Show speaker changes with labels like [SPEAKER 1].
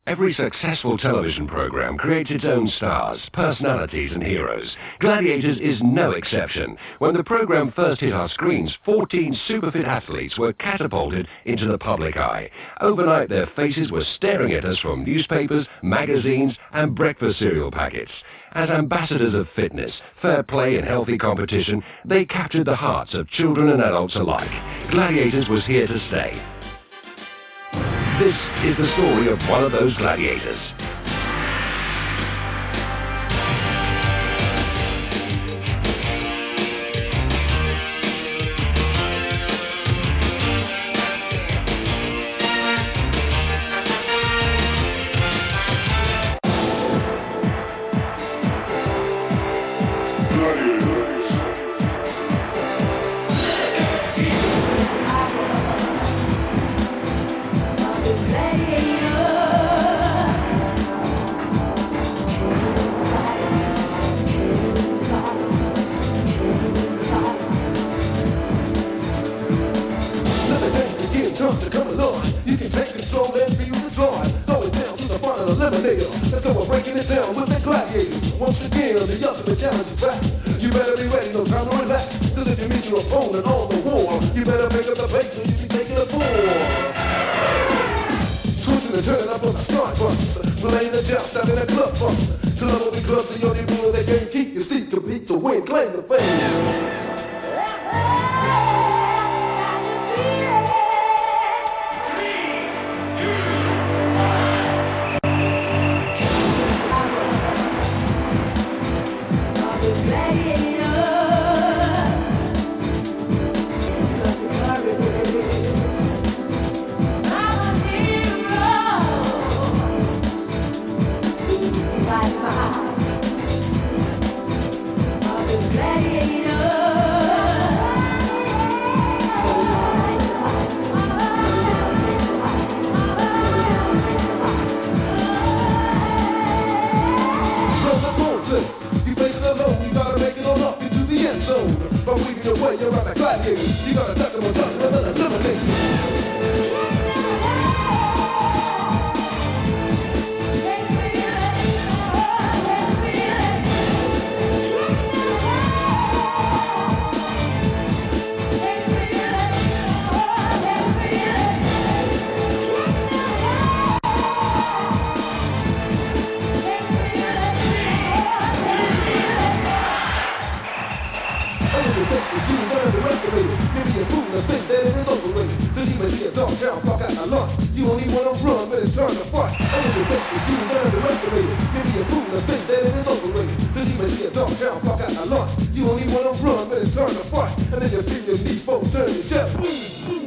[SPEAKER 1] Every successful television program creates its own stars, personalities and heroes. Gladiators is no exception. When the program first hit our screens, 14 superfit athletes were catapulted into the public eye. Overnight, their faces were staring at us from newspapers, magazines and breakfast cereal packets. As ambassadors of fitness, fair play and healthy competition, they captured the hearts of children and adults alike. Gladiators was here to stay. This is the story of one of those gladiators.
[SPEAKER 2] To come along, you can take control and feel the drive. Going down to the front of the eliminator. Let's go, we're breaking it down with the gladiator. Once again, the ultimate challenge is back. You better be ready, no time to relax. Cause if you meet your opponent on the war, you better make up the pace so you can take it aboard. Twisting and turning up on the start buttons. Playing the joust out in the club buttons. Club will be clubs, so you're the rule they can't keep. You see, compete to win, claim the fame. But weaving your way around the gladiator, you gotta tuck them on touch them and eliminate you. You only wanna run when it's turn to fight. Only makes me do learn to regulate it. Give me a fool to think that it is overrated. Cause even see a dog town pop out a lot. You only wanna run when it's turn to fight. And then you feel your knee folk turn your chest.